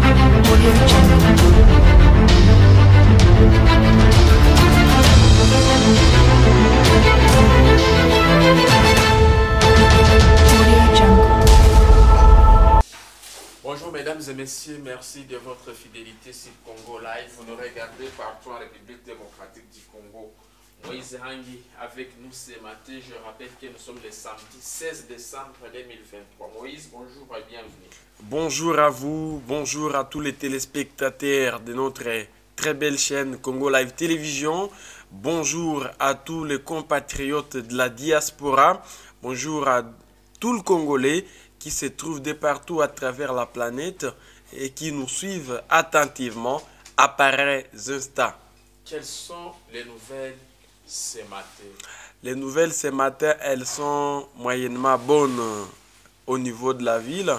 Bonjour mesdames et messieurs, merci de votre fidélité sur Congo Live. Vous nous regardez partout en République démocratique du Congo. Moïse Hangi avec nous ce matin. Je rappelle que nous sommes le samedi 16 décembre 2023. Moïse, bonjour et bienvenue. Bonjour à vous, bonjour à tous les téléspectateurs de notre très belle chaîne Congo Live Télévision. Bonjour à tous les compatriotes de la diaspora. Bonjour à tous les Congolais qui se trouvent de partout à travers la planète et qui nous suivent attentivement à pareils instants. Quelles sont les nouvelles ce matin? Les nouvelles ce matin, elles sont moyennement bonnes au niveau de la ville.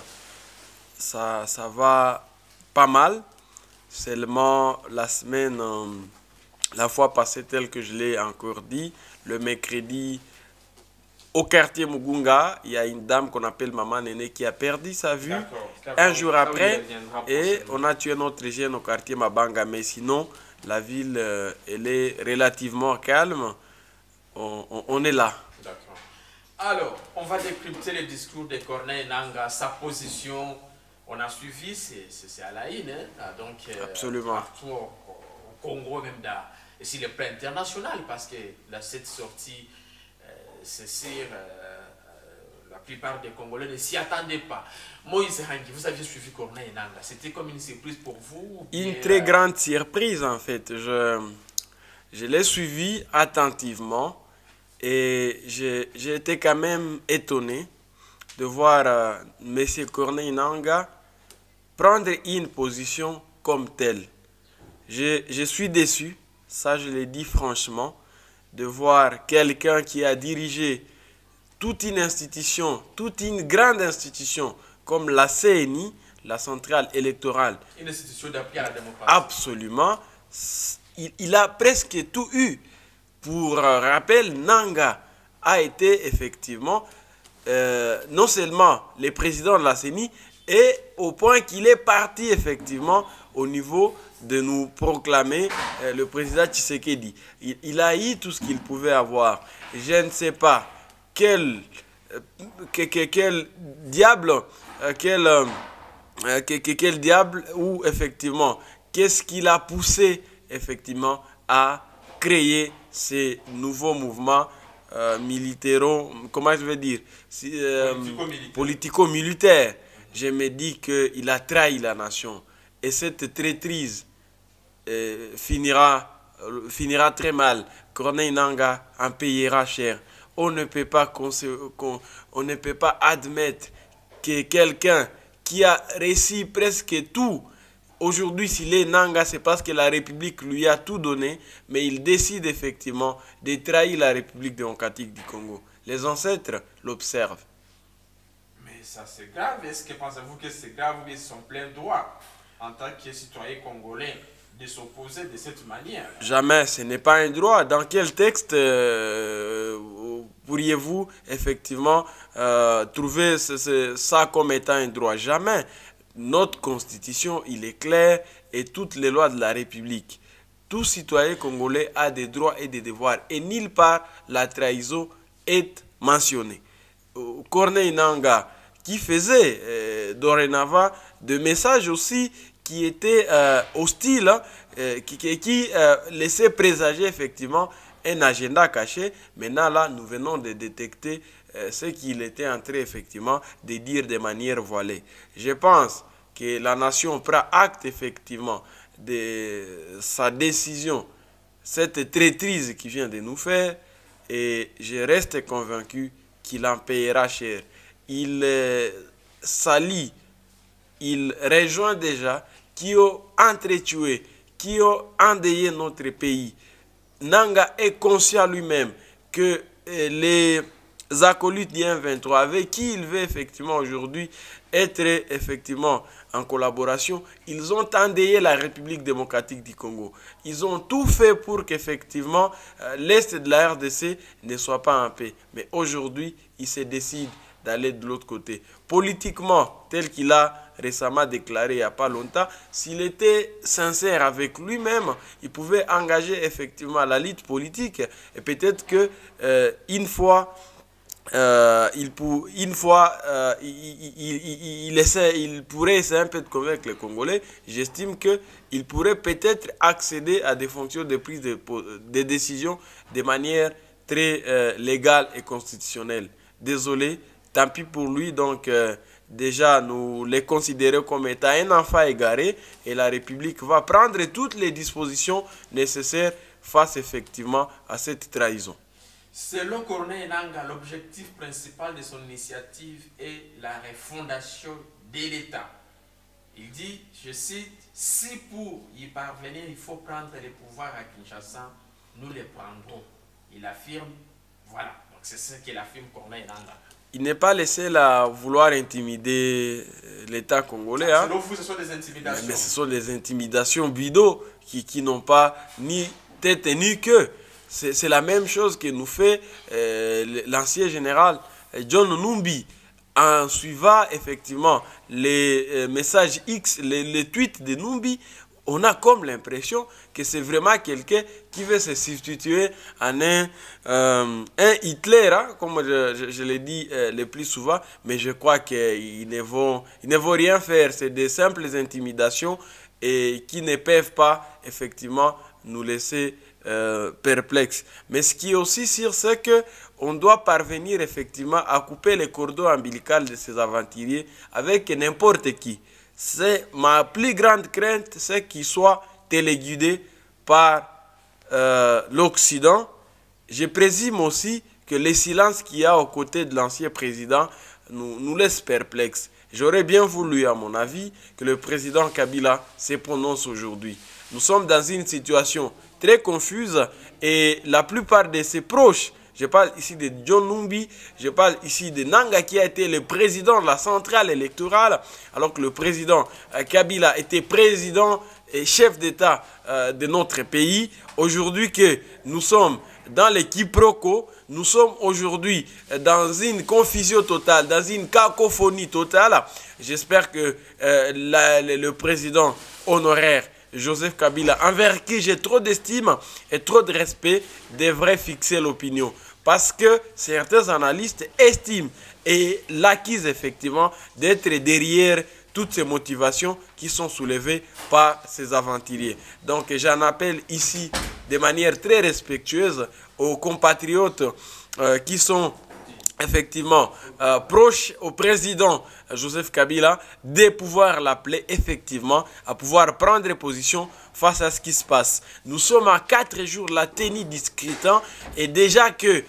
Ça va pas mal. Seulement la semaine, la fois passée, tel que je l'ai encore dit, le mercredi, au quartier Mugunga, il y a une dame qu'on appelle Maman Néné qui a perdu sa vue un jour après. Et on a tué notre jeune au quartier Mabanga. Mais sinon, la ville, elle est relativement calme. On est là. D'accord. Alors, on va décrypter le discours de Corneille Nangaa, sa position. On a suivi, c'est à la une, hein? Donc, absolument. Partout au Congo, même et sur le plan international, parce que cette sortie, c'est sûr, la plupart des Congolais ne s'y attendaient pas. Moïse Hangi, vous aviez suivi Corneille Nangaa. C'était comme une surprise pour vous? Une très grande surprise, en fait. Je l'ai suivi attentivement et j'ai été quand même étonné de voir M. Corneille Nangaa prendre une position comme telle. Je suis déçu, ça je l'ai dit franchement, de voir quelqu'un qui a dirigé toute une institution, toute une grande institution comme la CENI, la centrale électorale. Une institution d'appui à la démocratie. Absolument. Il a presque tout eu. Pour rappel, Nangaa a été effectivement non seulement le président de la CENI, et au point qu'il est parti effectivement au niveau de nous proclamer le président Tshisekedi. Il a eu tout ce qu'il pouvait avoir. Je ne sais pas quel diable, quel diable ou effectivement, qu'est-ce qu'il a poussé effectivement à créer ces nouveaux mouvements militaires, comment je veux dire, politico-militaires. Je me dis qu'il a trahi la nation. Et cette traîtrise finira très mal. Corneille Nangaa en payera cher. On ne peut pas admettre que quelqu'un qui a réussi presque tout, aujourd'hui s'il est Nangaa, c'est parce que la République lui a tout donné, mais il décide effectivement de trahir la République démocratique du Congo. Les ancêtres l'observent. Mais ça c'est grave. Est-ce que pensez-vous que c'est grave ou bien ils sont plein droit en tant que citoyen congolais de s'opposer de cette manière? Jamais, ce n'est pas un droit. Dans quel texte pourriez-vous effectivement trouver ça comme étant un droit? Jamais. Notre constitution, il est clair, et toutes les lois de la République. Tout citoyen congolais a des droits et des devoirs. Et nulle part, la trahison est mentionnée. Corneille Nangaa, qui faisait dorénavant des messages aussi qui étaient hostiles, qui laissaient présager effectivement un agenda caché. Maintenant là, nous venons de détecter ce qu'il était en train effectivement de dire de manière voilée. Je pense que la nation prend acte effectivement de sa décision, cette traîtrise qu'il vient de nous faire, et je reste convaincu qu'il en payera cher. Il s'allie, il rejoint déjà qui ont entretué, qui ont endeuillé notre pays. Nangaa est conscient lui-même que les acolytes du M23 avec qui il veut effectivement aujourd'hui être effectivement en collaboration, ils ont endeuillé la République démocratique du Congo. Ils ont tout fait pour qu'effectivement l'Est de la RDC ne soit pas en paix. Mais aujourd'hui, ils se décident d'aller de l'autre côté. Politiquement, tel qu'il a récemment déclaré il n'y a pas longtemps, s'il était sincère avec lui-même, il pouvait engager effectivement la lutte politique. Et peut-être que il pourrait essayer un peu de convaincre les Congolais. J'estime qu'il pourrait peut-être accéder à des fonctions de prise de décision de manière très légale et constitutionnelle. Désolé, tant pis pour lui. Donc, déjà, nous les considérons comme étant un enfant égaré et la République va prendre toutes les dispositions nécessaires face effectivement à cette trahison. Selon Corneille Nangaa, l'objectif principal de son initiative est la refondation de l'État. Il dit, je cite, « Si pour y parvenir, il faut prendre les pouvoirs à Kinshasa, nous les prendrons. » Il affirme, voilà, donc c'est ce qu'il affirme Corneille Nangaa. Il n'est pas le seul à vouloir intimider l'État congolais. Selon vous, ce sont des intimidations. Mais ce sont des intimidations bidons qui n'ont pas ni tête ni queue. C'est la même chose que nous fait l'ancien général John Numbi. En suivant effectivement les messages X, les tweets de Numbi, on a comme l'impression que c'est vraiment quelqu'un qui veut se substituer en un Hitler, hein, comme je l'ai dit le plus souvent, mais je crois qu'ils ne vont rien faire. C'est des simples intimidations et qui ne peuvent pas effectivement nous laisser perplexes. Mais ce qui est aussi sûr, c'est qu'on doit parvenir effectivement à couper les cordons ombilicaux de ces aventuriers avec n'importe qui. C'est ma plus grande crainte, c'est qu'ils soient téléguidés par l'Occident. Je présume aussi que le silence qu'il y a aux côtés de l'ancien président nous laisse perplexes. J'aurais bien voulu, à mon avis, que le président Kabila se prononce aujourd'hui. Nous sommes dans une situation très confuse et la plupart de ses proches, je parle ici de John Numbi, je parle ici de Nangaa qui a été le président de la centrale électorale, alors que le président Kabila était président et chef d'État de notre pays. Aujourd'hui que nous sommes dans les quiproquos, nous sommes aujourd'hui dans une confusion totale, dans une cacophonie totale. J'espère que le président honoraire Joseph Kabila, envers qui j'ai trop d'estime et trop de respect, devrait fixer l'opinion. Parce que certains analystes estiment et l'accusent effectivement d'être derrière toutes ces motivations qui sont soulevées par ces aventuriers. Donc j'en appelle ici de manière très respectueuse aux compatriotes qui sont effectivement proche au président Joseph Kabila de pouvoir l'appeler effectivement à pouvoir prendre position face à ce qui se passe. Nous sommes à 4 jours de la tenue du scrutin et déjà que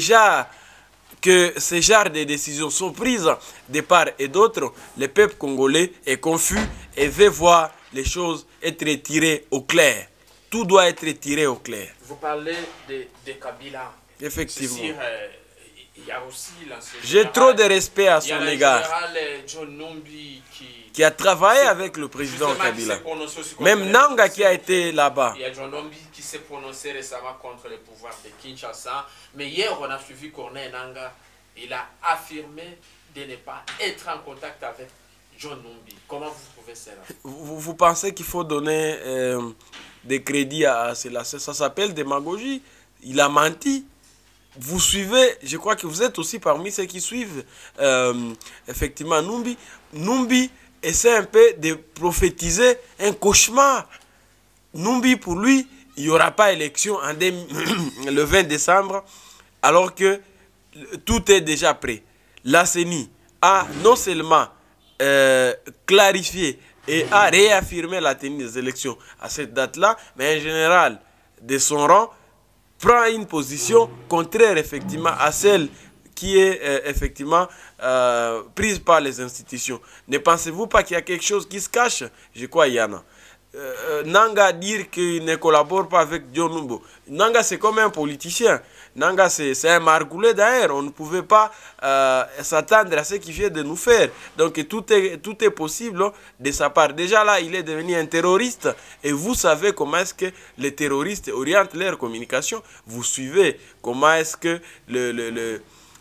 ces genres de décisions sont prises de part et d'autre, le peuple congolais est confus et veut voir les choses être tirées au clair. Tout doit être tiré au clair. Vous parlez de Kabila. Effectivement. Il y a aussi j'ai trop de respect à son égard. John Numbi qui a travaillé avec le président Kabila. Même Nangaa qui a été là-bas. Il y a John Numbi qui s'est prononcé récemment contre le pouvoir de Kinshasa. Mais hier, on a suivi Corneille Nangaa. Il a affirmé de ne pas être en contact avec John Numbi. Comment vous trouvez cela? Vous pensez qu'il faut donner des crédits à cela? Ça s'appelle démagogie. Il a menti. Vous suivez, je crois que vous êtes aussi parmi ceux qui suivent effectivement Numbi. Numbi essaie un peu de prophétiser un cauchemar. Numbi, pour lui, il n'y aura pas élection le 20 décembre, alors que tout est déjà prêt. La CENI a non seulement clarifié et a réaffirmé la tenue des élections à cette date-là, mais en général, de son rang, prend une position contraire effectivement à celle qui est effectivement prise par les institutions. Ne pensez-vous pas qu'il y a quelque chose qui se cache? Je crois qu'il y en a. Nangaa dire qu'il ne collabore pas avec John Numbi. Nangaa c'est comme un politicien. Nangaa c'est un margoulé d'ailleurs. On ne pouvait pas s'attendre à ce qu'il vient de nous faire. Donc tout est possible de sa part. Déjà là, il est devenu un terroriste. Et vous savez comment est-ce que les terroristes orientent leur communication. Vous suivez comment est-ce que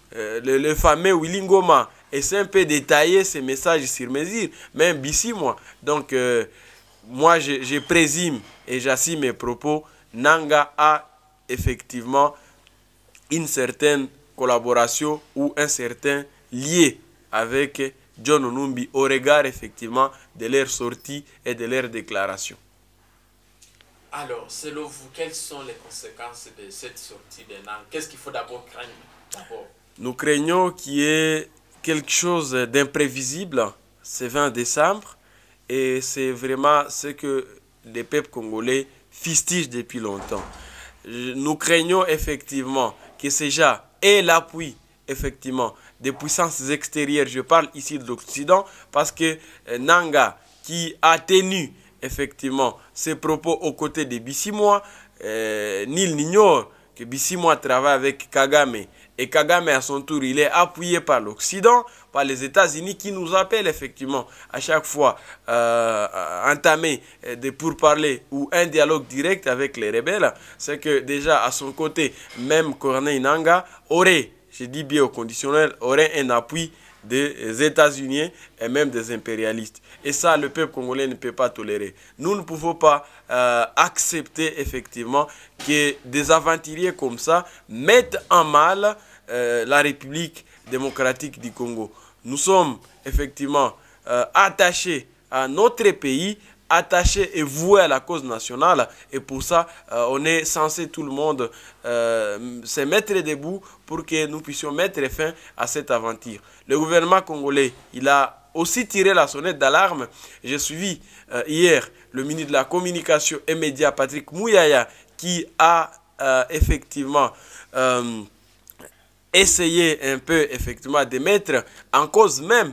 le fameux Willy Ngoma essaie un peu détailler ses messages sur mesure, même Bissi, moi. Donc, moi, je présume et j'assume mes propos, Nanga a effectivement une certaine collaboration ou un certain lien avec John Onumbi au regard effectivement de leurs sorties et de leurs déclarations. Alors, selon vous, quelles sont les conséquences de cette sortie de Nang? Qu'est-ce qu'il faut d'abord craindre? Nous craignons qu'il y ait quelque chose d'imprévisible ce 20 décembre et c'est vraiment ce que les peuples congolais fustigent depuis longtemps. Nous craignons effectivement que CEJA ait l'appui effectivement des puissances extérieures. Je parle ici de l'Occident parce que Nanga qui a tenu effectivement ses propos aux côtés de Bissimois, nul n'ignore que Bissimois travaille avec Kagame. Et Kagame, à son tour, il est appuyé par l'Occident, par les États-Unis qui nous appellent effectivement à chaque fois entamer des pourparlers ou un dialogue direct avec les rebelles. C'est que déjà à son côté, même Corneille Nangaa aurait, je dis bien au conditionnel, aurait un appui des États-Unis et même des impérialistes. Et ça, le peuple congolais ne peut pas tolérer. Nous ne pouvons pas accepter effectivement que des aventuriers comme ça mettent en mal la République démocratique du Congo. Nous sommes effectivement attachés à notre pays, attachés et voués à la cause nationale. Et pour ça, on est censé tout le monde se mettre debout pour que nous puissions mettre fin à cette aventure. Le gouvernement congolais, il a aussi tiré la sonnette d'alarme. J'ai suivi hier le ministre de la Communication et Médias, Patrick Mouyaya, qui a effectivement essayé un peu effectivement de mettre en cause même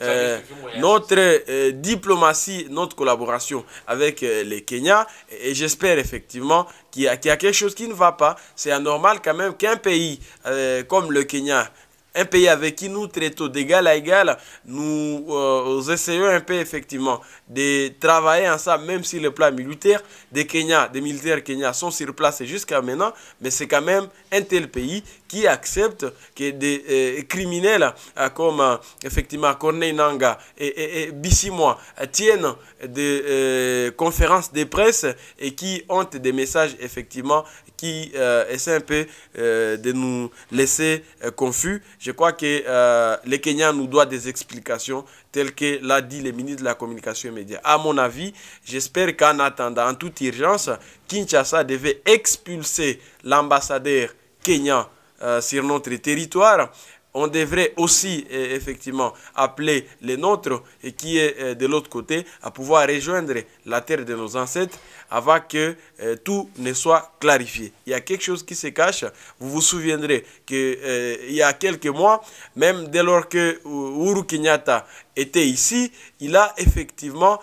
notre diplomatie, notre collaboration avec les Kenyans. Et j'espère effectivement qu'il y a quelque chose qui ne va pas. C'est anormal quand même qu'un pays comme le Kenya, un pays avec qui nous traitons d'égal à égal, nous essayons un peu effectivement de travailler ensemble, même si le plan militaire des militaires kenyans sont sur place jusqu'à maintenant, mais c'est quand même un tel pays qui accepte que des criminels comme effectivement Corneille Nangaa et Bissimois tiennent des conférences de presse et qui ont des messages effectivement qui essaient un peu de nous laisser confus. Je crois que les Kenyans nous doivent des explications telles que l'a dit le ministre de la Communication et Médias. À mon avis, j'espère qu'en attendant, en toute urgence, Kinshasa devait expulser l'ambassadeur kenyan sur notre territoire. On devrait aussi effectivement appeler les nôtres et qui est de l'autre côté à pouvoir rejoindre la terre de nos ancêtres avant que tout ne soit clarifié. Il y a quelque chose qui se cache. Vous vous souviendrez qu'il y a quelques mois, même dès lors que Uhuru Kenyatta était ici, il a effectivement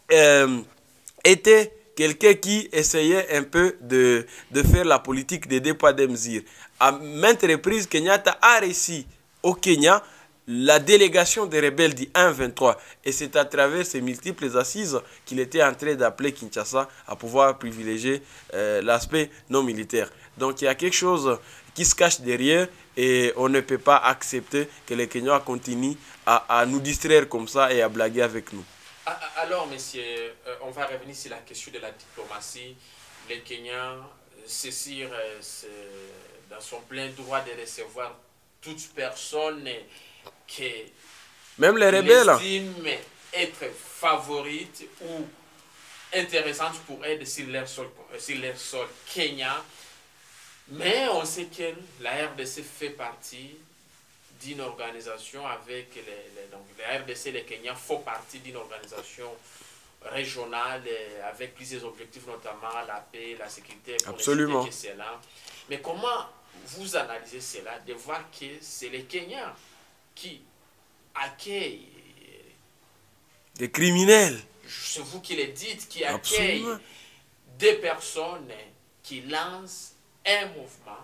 été quelqu'un qui essayait un peu de faire la politique des deux poids deux mesures. À maintes reprises, Kenyatta a réussi au Kenya la délégation des rebelles du 1-23 et c'est à travers ces multiples assises qu'il était en train d'appeler Kinshasa à pouvoir privilégier l'aspect non militaire. Donc il y a quelque chose qui se cache derrière et on ne peut pas accepter que les Kenyans continuent à nous distraire comme ça et à blaguer avec nous. Alors, messieurs, on va revenir sur la question de la diplomatie. Les Kenyans, Cécile, dans son plein droit de recevoir toute personne qui même les rebelles estime être favorite ou intéressante pour elle sur leur sol kenyan. Mais on sait que la RDC fait partie d'une organisation avec donc la RDC, les Kenyans font partie d'une organisation régionale avec plusieurs objectifs, notamment la paix, la sécurité. Absolument. Mais comment vous analysez cela, de voir que c'est les Kenyans qui accueillent des criminels, c'est vous qui le dites, qui accueillent des personnes qui lancent un mouvement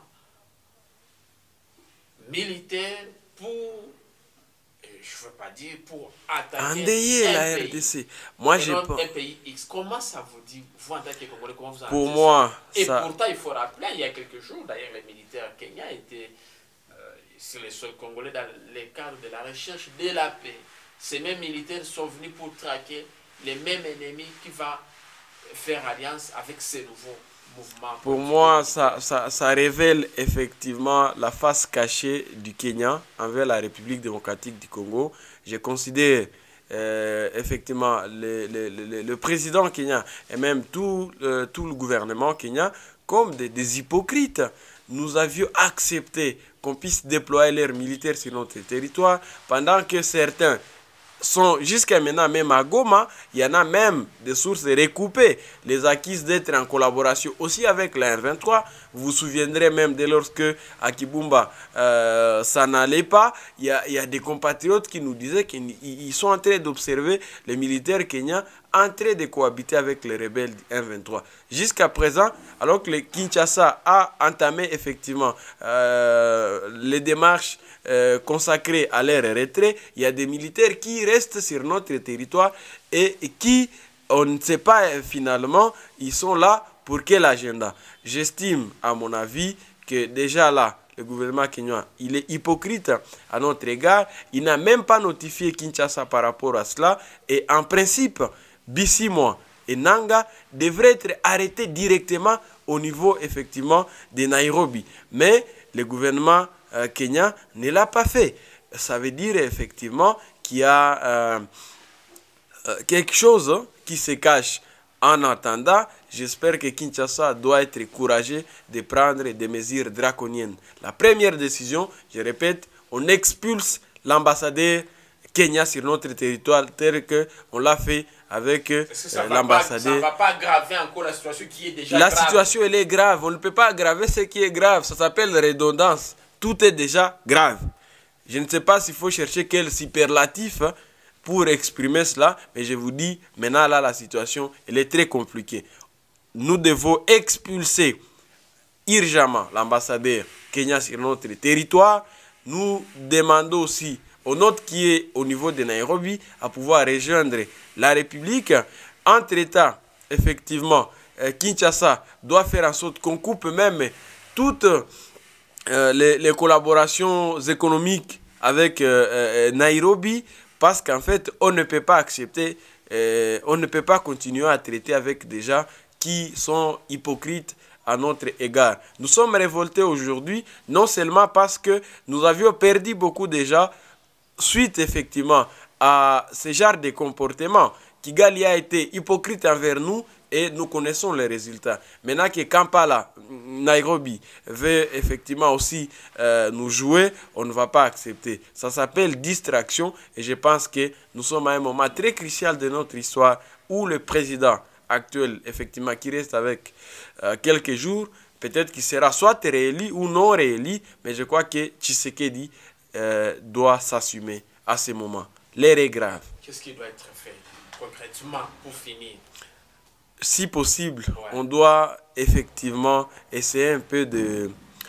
militaire pour, je ne veux pas dire pour attaquer la RDC. Moi, j'ai pas un pays X. Comment ça vous dit, vous en tant que Congolais, comment vous pour moi, et ça... pourtant, il faut rappeler, il y a quelques jours, d'ailleurs, les militaires kenyans étaient sur les sols congolais dans le cadre de la recherche de la paix. Ces mêmes militaires sont venus pour traquer les mêmes ennemis qui vont faire alliance avec ces nouveaux mouvements. Pour moi, ça révèle effectivement la face cachée du Kenya envers la République démocratique du Congo. Je considère effectivement le président kenyan et même tout le gouvernement kenyan comme des hypocrites. Nous avions accepté qu'on puisse déployer leurs militaires sur notre territoire pendant que certains sont jusqu'à maintenant, même à Goma, il y en a même des sources recoupées, les acquises d'être en collaboration aussi avec la R23. Vous vous souviendrez même dès lorsque à Kibumba, ça n'allait pas, il y a des compatriotes qui nous disaient qu'ils sont en train d'observer les militaires kenyans en train de cohabiter avec les rebelles du M23. Jusqu'à présent, alors que le Kinshasa a entamé effectivement les démarches consacrées à leur retrait, il y a des militaires qui restent sur notre territoire et qui, on ne sait pas finalement, ils sont là pour quel agenda. J'estime, à mon avis, que déjà là, le gouvernement kenyan, il est hypocrite à notre égard. Il n'a même pas notifié Kinshasa par rapport à cela. Et en principe, Bisimwa et Nanga devraient être arrêtés directement au niveau effectivement de Nairobi. Mais le gouvernement kenyan ne l'a pas fait. Ça veut dire effectivement qu'il y a quelque chose qui se cache. En attendant, j'espère que Kinshasa doit être encouragé de prendre des mesures draconiennes. La première décision, je répète, on expulse l'ambassadeur Kenya sur notre territoire tel qu'on l'a fait avec l'ambassadeur. Ça ne va pas aggraver encore la situation qui est déjà grave. La situation, elle est grave. On ne peut pas aggraver ce qui est grave. Ça s'appelle redondance. Tout est déjà grave. Je ne sais pas s'il faut chercher quel superlatif pour exprimer cela, mais je vous dis, maintenant là, la situation, elle est très compliquée. Nous devons expulser urgemment l'ambassadeur Kenya sur notre territoire. Nous demandons aussi au nôtre qui est au niveau de Nairobi à pouvoir rejoindre la République. Entre-temps, effectivement, Kinshasa doit faire en sorte qu'on coupe même toutes les collaborations économiques avec Nairobi, parce qu'en fait, on ne peut pas accepter, on ne peut pas continuer à traiter avec des gens qui sont hypocrites à notre égard. Nous sommes révoltés aujourd'hui, non seulement parce que nous avions perdu beaucoup de gens suite effectivement à ce genre de comportement. Kigali a été hypocrite envers nous et nous connaissons les résultats. Maintenant que Kampala, Nairobi veut effectivement aussi nous jouer, on ne va pas accepter. Ça s'appelle distraction et je pense que nous sommes à un moment très crucial de notre histoire où le président actuel, effectivement, qui reste avec quelques jours, peut-être qu'il sera soit réélu ou non réélu, mais je crois que Tshisekedi doit s'assumer à ce moment. L'heure est grave. Qu'est-ce qui doit être fait concrètement pour finir? Si possible, on doit effectivement essayer un peu de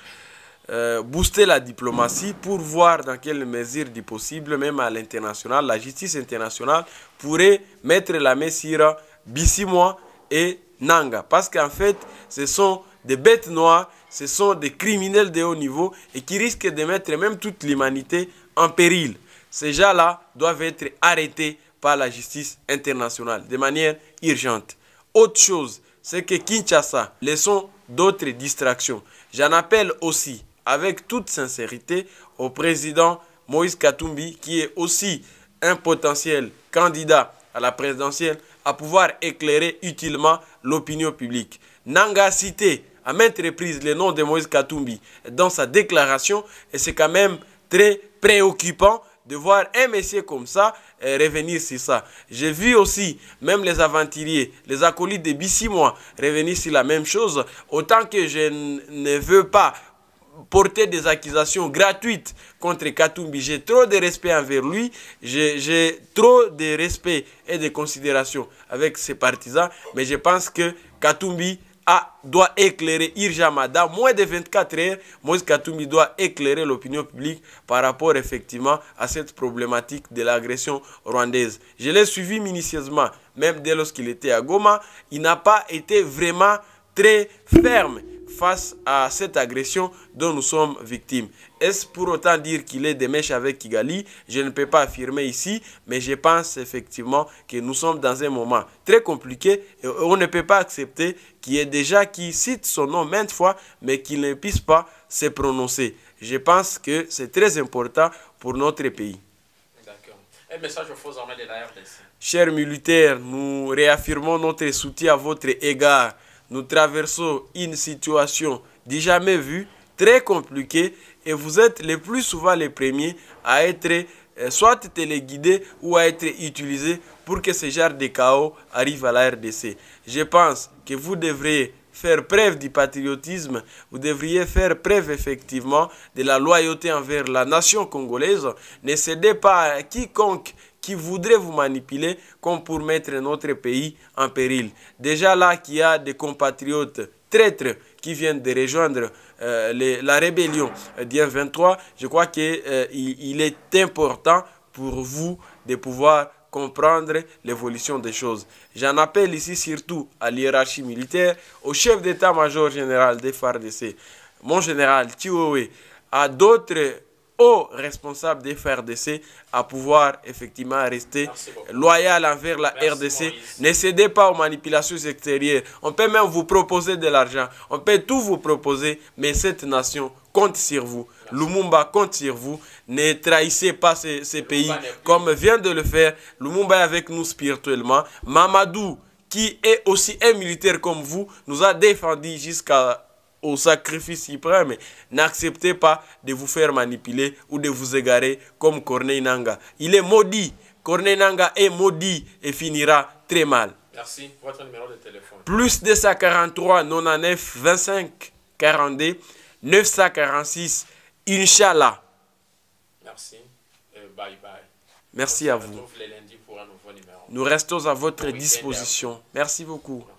booster la diplomatie pour voir dans quelle mesure du possible, même à l'international, la justice internationale pourrait mettre la main sur Bisimwa et Nanga. Parce qu'en fait, ce sont des bêtes noires, ce sont des criminels de haut niveau et qui risquent de mettre même toute l'humanité en péril. Ces gens-là doivent être arrêtés par la justice internationale de manière urgente. Autre chose, c'est que Kinshasa, laissons d'autres distractions. J'en appelle aussi, avec toute sincérité, au président Moïse Katumbi, qui est aussi un potentiel candidat à la présidentielle, à pouvoir éclairer utilement l'opinion publique. Nanga a cité à maintes reprises le nom de Moïse Katumbi dans sa déclaration, et c'est quand même très préoccupant de voir un monsieur comme ça revenir sur ça. J'ai vu aussi même les aventuriers, les acolytes de Bisimwa revenir sur la même chose. Autant que je ne veux pas porter des accusations gratuites contre Katumbi, j'ai trop de respect envers lui, j'ai trop de respect et de considération avec ses partisans, mais je pense que Katumbi doit éclairer urgemment. Dans moins de 24 heures, Moïse Katumbi doit éclairer l'opinion publique par rapport effectivement à cette problématique de l'agression rwandaise. Je l'ai suivi minutieusement, même dès lorsqu'il était à Goma. Il n'a pas été vraiment très ferme face à cette agression dont nous sommes victimes. Est-ce pour autant dire qu'il est des mèches avec Kigali? Je ne peux pas affirmer ici, mais je pense effectivement que nous sommes dans un moment très compliqué et on ne peut pas accepter qu'il y ait des gens qui citent son nom maintes fois, mais qu'il ne puisse pas se prononcer. Je pense que c'est très important pour notre pays. D'accord. Un message aux forces armées de la RDC. Chers militaires, nous réaffirmons notre soutien à votre égard. Nous traversons une situation du jamais vue, très compliquée, et vous êtes le plus souvent les premiers à être soit téléguidés ou à être utilisés pour que ce genre de chaos arrive à la RDC. Je pense que vous devriez faire preuve du patriotisme, vous devriez faire preuve effectivement de la loyauté envers la nation congolaise. Ne cédez pas à quiconque qui voudrait vous manipuler comme pour mettre notre pays en péril. Déjà là qu'il y a des compatriotes traîtres qui viennent de rejoindre la rébellion du M23, je crois qu'il est important pour vous de pouvoir comprendre l'évolution des choses. J'en appelle ici surtout à l'hiérarchie militaire, au chef d'état-major général des FARDC, mon général Tioué, à d'autres hauts responsables des FARDC à pouvoir effectivement rester loyal envers la RDC. Ne cédez pas aux manipulations extérieures. On peut même vous proposer de l'argent. On peut tout vous proposer, mais cette nation compte sur vous. Lumumba compte sur vous. Ne trahissez pas ces pays comme vient de le faire. Lumumba est avec nous spirituellement. Mamadou, qui est aussi un militaire comme vous, nous a défendu jusqu'au sacrifice suprême. N'acceptez pas de vous faire manipuler ou de vous égarer comme Corneille Nangaa. Il est maudit. Corneille Nangaa est maudit et finira très mal. Merci. Votre numéro de téléphone. Plus 243 99 25 42 946. Inch'Allah. Merci. Bye bye. Merci à vous. Les lundis pour un nouveau numéro. Nous restons à votre disposition. Merci beaucoup.